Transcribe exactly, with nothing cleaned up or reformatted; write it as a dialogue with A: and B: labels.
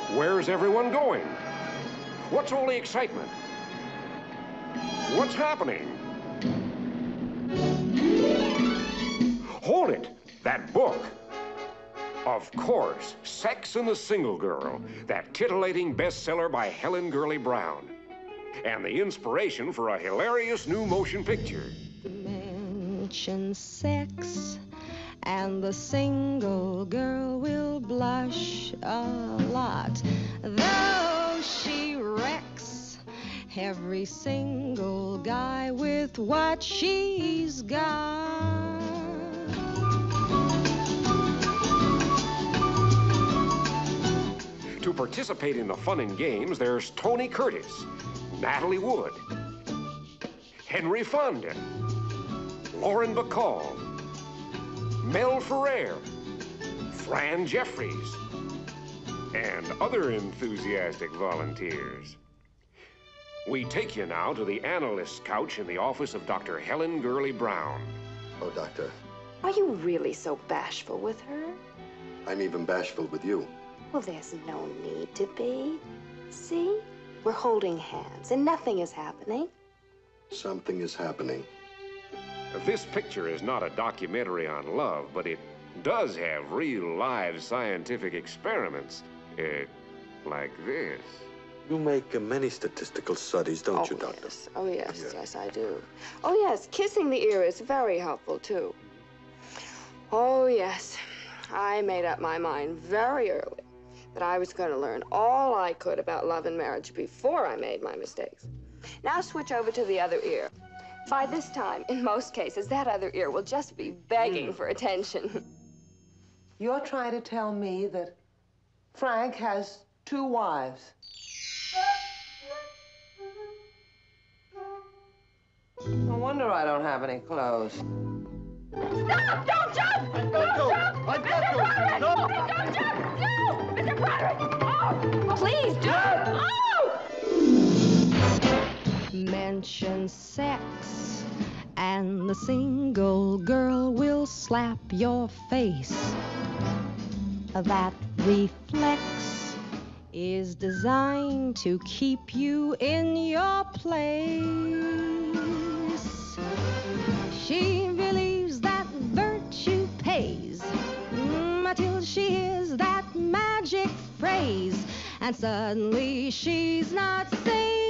A: Where's everyone going? What's all the excitement? What's happening? Hold it! That book! Of course, Sex and the Single Girl, that titillating bestseller by Helen Gurley Brown. And the inspiration for a hilarious new motion picture.
B: Mention sex, and the single girl will blush a lot. Though she wrecks every single guy with what she's got.
A: To participate in the fun and games, there's Tony Curtis, Natalie Wood, Henry Fonda, Lauren Bacall, Mel Ferrer, Fran Jeffries, and other enthusiastic volunteers. We take you now to the analyst's couch in the office of Doctor Helen Gurley Brown.
C: Oh, Doctor.
D: Are you really so bashful with her?
C: I'm even bashful with you.
D: Well, there's no need to be. See? We're holding hands, and nothing is happening.
C: Something is happening.
A: This picture is not a documentary on love, but it does have real live scientific experiments. Uh, like this.
C: You make uh, many statistical studies, don't
D: oh,
C: you, Doctor?
D: Yes. Oh, yes,
C: Yeah.
D: yes, I do. Oh, yes, kissing the ear is very helpful, too. Oh, yes. I made up my mind very early that I was going to learn all I could about love and marriage before I made my mistakes. Now switch over to the other ear. By this time, in most cases, that other ear will just be begging for attention.
E: You're trying to tell me that Frank has two wives. No wonder I don't have any clothes.
F: Stop! Don't jump!
C: Don't
F: Don't
C: go.
F: jump!
C: I've
F: Mister
C: got to.
F: Broderick!
C: No.
F: Don't jump! No! Mister Broderick! Oh!
D: Please do.
F: Oh!
B: Mention sex, and the single girl will slap your face. That reflex is designed to keep you in your place. She believes that virtue pays mm, until she hears that magic phrase, and suddenly she's not safe.